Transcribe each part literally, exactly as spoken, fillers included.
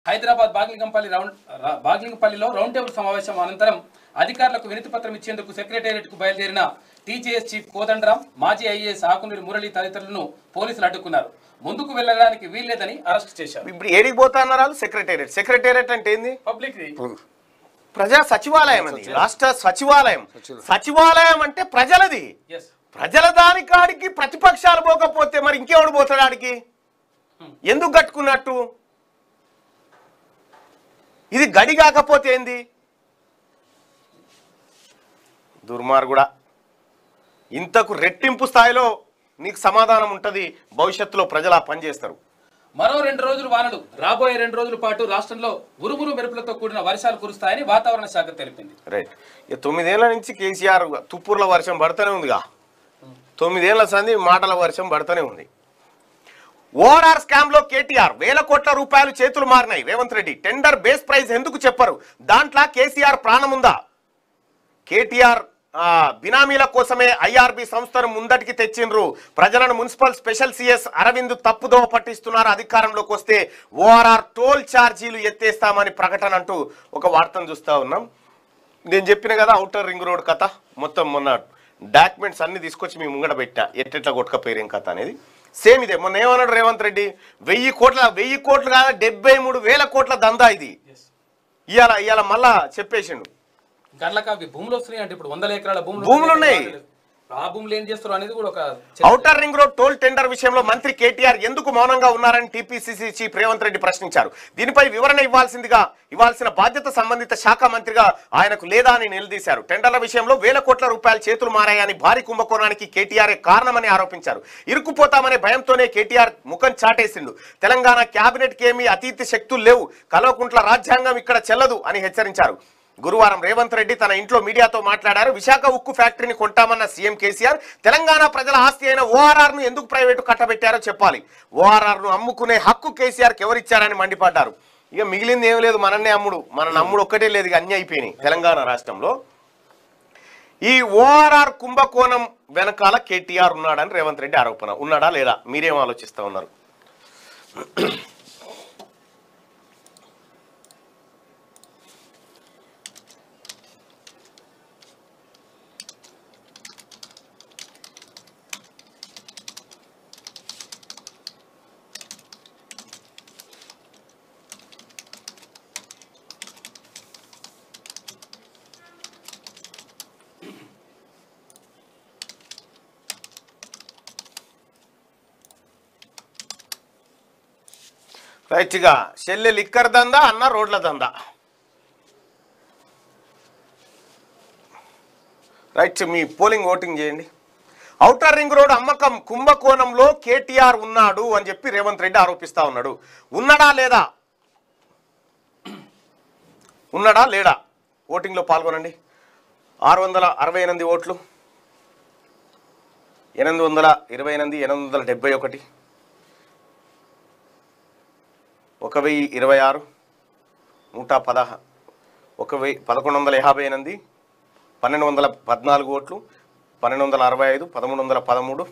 Hyderabad Baghlingampally round బాగ్లింగంపల్లిలో round table సమావేశం అనంతరం అధికారులకు వినతి పత్రం ఇచ్చేందుకు సెక్రటేరియట్కు బయలుదేరిన టీజేఎస్ చీఫ్ కోదండరాం, మాజీ ఐఏఎస్ ఆకునూరి మురళి తదితరులను పోలీసులు అడ్డుకున్నారు. ముందుకు వెళ్లడానికి వీల్లేదని అరెస్ట్ చేశారు. ఇప్పుడు ఏడికి పోతున్నారు? సెక్రటేరియట్. సెక్రటేరియట్ అంటే ఏంది? పబ్లిక్ ప్రజా సచివాలయం అది, రాష్ట్ర సచివాలయం. సచివాలయం అంటే ప్రజలది. ప్రజల దాని కాడికి ప్రతిపక్షాలు పోకపోతే మరి ఇంకెవడు పోతాడు ఆడికి? ఎందుకు కట్టుకున్నట్టు? ఇది గడి కాకపోతే ఏంది? దుర్మార్గుడా, ఇంతకు రెట్టింపు స్థాయిలో నీకు సమాధానం ఉంటుంది. భవిష్యత్తులో ప్రజలు ఆ పని చేస్తారు. మరో రెండు రోజులు వానలు రాబోయే రెండు రోజుల పాటు రాష్ట్రంలో ఉరుమురు మెరుపులతో కూడిన వర్షాలు కురుస్తాయని వాతావరణ శాఖ తెలిపింది. రైట్. ఇక తొమ్మిదేళ్ల నుంచి కేసీఆర్ తుప్పూర్ల వర్షం పడుతూనే ఉందిగా. తొమ్మిదేళ్ల సంది మాటల వర్షం పడుతూనే ఉంది. ఓఆర్ఆర్ స్కామ్ లో కేటీఆర్ వేల కోట్ల రూపాయలు చేతులు మారినాయి. Revanth Reddy tender base price ఎందుకు చెప్పరు? దాంట్లో కేసీఆర్ ప్రాణముందా? కేటీఆర్ బినామీల కోసమే ఐఆర్బి సంస్థను ముందటికి తెచ్చిండ్రు. ప్రజలను మున్సిపల్ స్పెషల్ సిఎస్ అరవింద్ తప్పుదోవ పట్టిస్తున్నారు. అధికారంలోకి వస్తే ఓఆర్ఆర్ టోల్ ఛార్జీలు ఎత్తేస్తామని ప్రకటన అంటూ ఒక వార్తను చూస్తా ఉన్నాం. నేను చెప్పిన కదా ఔటర్ రింగ్ రోడ్ కథ మొత్తం మొన్న డాక్యుమెంట్స్ అన్ని తీసుకొచ్చి మీ ముంగడ పెట్టా, ఎట్టెట్లా కొట్టుకపోయారు కథ అనేది. సేమ్ ఇదే. మొన్న ఏమన్నాడు రేవంత్ రెడ్డి? వెయ్యి కోట్ల వెయ్యి కోట్లు కాదా డెబ్బై మూడు వేల కోట్ల దందా ఇది. ఇవాళ ఇవాళ మళ్ళా చెప్పేసిండు. భూములు వస్తున్నాయి అంటే ఇప్పుడు వందల ఎకరాల భూములు ఉన్నాయి. ఆ భూములు ఏం చేస్తారు అనేది కూడా ఒక outer ring road toll tender విషయంలో మంత్రి కేటీఆర్ ఎందుకు మౌనంగా ఉన్నారని టీపీసీసీ చీఫ్ రేవంత్ రెడ్డి ప్రశ్నించారు. దీనిపై వివరణ ఇవ్వాల్సిందిగా ఇవ్వాల్సిన బాధ్యత సంబంధిత శాఖ మంత్రిగా ఆయనకు లేదా అని నిలదీశారు. టెండర్ల విషయంలో వేల కోట్ల రూపాయలు చేతులు మారాయని, భారీ కుంభకోణానికి కేటీఆర్ కారణమని ఆరోపించారు. ఇరుక్కుపోతామనే భయంతోనే కేటీఆర్ ముఖం చాటేసిండు. తెలంగాణ క్యాబినెట్ కి ఏమీ అతీత శక్తులు లేవు, కల్వకుంట్ల రాజ్యాంగం ఇక్కడ చెల్లదు అని హెచ్చరించారు. గురువారం రేవంత్ రెడ్డి తన ఇంట్లో మీడియాతో మాట్లాడారు. విశాఖ ఉక్కు ఫ్యాక్టరీని కొంటామన్న సీఎం కేసీఆర్ తెలంగాణ ప్రజల ఆస్తి అయిన ఓఆర్ఆర్ ను ఎందుకు ప్రైవేటు కట్టబెట్టారో చెప్పాలి. ఓఆర్ఆర్ ను అమ్ముకునే హక్కు కేసీఆర్ కి ఎవరిచ్చారని మండిపడ్డారు. ఇక మిగిలింది ఏం లేదు, మనన్నే అమ్ముడు. మన నమ్ముడు ఒక్కటే లేదు, ఇక అన్ని అయిపోయినాయి తెలంగాణ రాష్ట్రంలో. ఈ ఓఆర్ఆర్ కుంభకోణం వెనకాల కేటీఆర్ ఉన్నాడని రేవంత్ రెడ్డి ఆరోపణ. ఉన్నాడా లేదా? మీరేం ఆలోచిస్తా ఉన్నారు? రైట్గా చెల్లె లిక్కర్ దందా, అన్న రోడ్ల దందా. రైట్, మీ పోలింగ్ ఓటింగ్ చేయండి. ఔటర్ రింగ్ రోడ్ అమ్మకం కుంభకోణంలో కేటీఆర్ ఉన్నాడు అని చెప్పి రేవంత్ రెడ్డి ఆరోపిస్తా ఉన్నాడు. ఉన్నాడా లేదా? ఉన్నాడా లేడా? ఓటింగ్లో పాల్గొనండి. ఆరు వందల అరవై ఎనిమిది ఓట్లు, ఎనిమిది వందల ఇరవై ఎనిమిది ఎనిమిది వందల డెబ్బై ఒకటి ఒక వెయ్యి ఇరవై ఆరు నూట పదహా ఒక వెయ్యి పదకొండు వందల యాభై ఎనిమిది పన్నెండు వందల పద్నాలుగు ఓట్లు, పన్నెండు వందల అరవై ఐదు పదమూడు వందల పదమూడు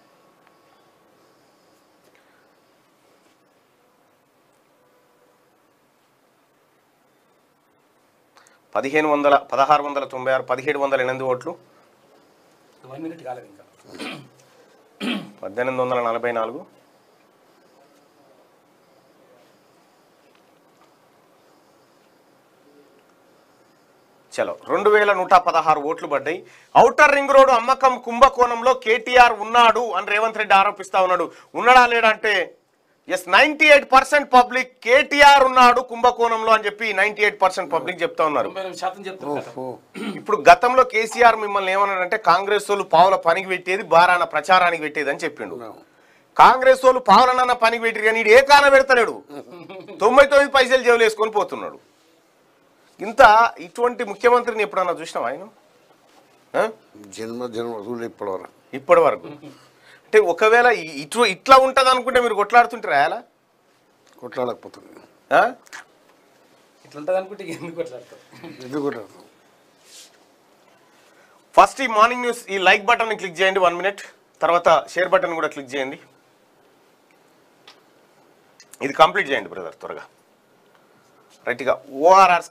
పదిహేను వందల పదహారు వందల తొంభై ఆరు పదిహేడు వందల ఎనిమిది ఓట్లు, పద్దెనిమిది వందల నలభై నాలుగు చలో రెండు వేల నూట పదహారు ఓట్లు పడ్డాయి. ఔటర్ రింగ్ రోడ్డు అమ్మకం కుంభకోణంలో కేటీఆర్ ఉన్నాడు అని రేవంత్ రెడ్డి ఆరోపిస్తా ఉన్నాడు. ఉన్నాడా లేడా అంటే yes, ninety eight percent public KTR ఉన్నాడు కుంభకోణంలో అని చెప్పి నైన్టీ ఎయిట్ పర్సెంట్ పబ్లిక్ చెప్తా ఉన్నారు. ఇప్పుడు గతంలో కేసీఆర్ మిమ్మల్ని ఏమన్నాడంటే కాంగ్రెస్ వాళ్ళు పావుల పనికి పెట్టేది, బారాన ప్రచారానికి పెట్టేది అని చెప్పిండు. కాంగ్రెస్ వాళ్ళు పావులన్న పనికి పెట్టి కానీ ఏ కాన పెడతలేడు, తొంభై తొమ్మిది పైసలు జేబులు వేసుకొని పోతున్నాడు. ఇంత ఇటువంటి ముఖ్యమంత్రిని ఎప్పుడన్నా చూసినాం ఆయన? జన్మ జన్మ ఇప్పటివరకు ఇప్పటి వరకు అంటే ఒకవేళ ఇటు ఇట్లా ఉంటుంది అనుకుంటే మీరు కొట్లాడుతుంటారా? అలా కొట్లాడకపోతుంది. ఇట్లా ఉంటుంది అనుకుంటే ఎందుకు కొట్లాడతారు? ఎందుకు కొట్లాడతాం? ఫస్ట్ ఈ మార్నింగ్ న్యూస్ ఈ లైక్ బటన్ క్లిక్ చేయండి వన్ మినిట్, తర్వాత షేర్ బటన్ కూడా క్లిక్ చేయండి. ఇది కంప్లీట్ చేయండి బ్రదర్ త్వరగా. రైట్గా ఓఆర్ఆర్